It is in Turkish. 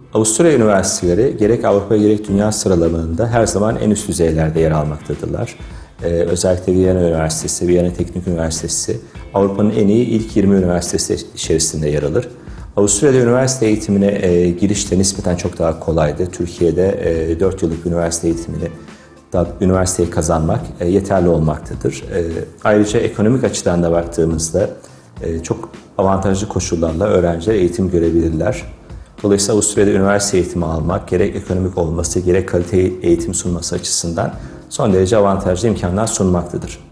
Avusturya üniversiteleri gerek Avrupa gerek dünya sıralamalarında her zaman en üst düzeylerde yer almaktadırlar. Özellikle Viyana Üniversitesi, Viyana Teknik Üniversitesi Avrupa'nın en iyi ilk 20 üniversitesi içerisinde yer alır. Avusturya'da üniversite eğitimine giriş de nispeten çok daha kolaydı. Türkiye'de 4 yıllık üniversiteyi kazanmak yeterli olmaktadır. Ayrıca ekonomik açıdan da baktığımızda çok avantajlı koşullarla öğrenciler eğitim görebilirler. Dolayısıyla Avusturya'da üniversite eğitimi almak gerek ekonomik olması gerek kaliteli eğitim sunması açısından son derece avantajlı imkanlar sunmaktadır.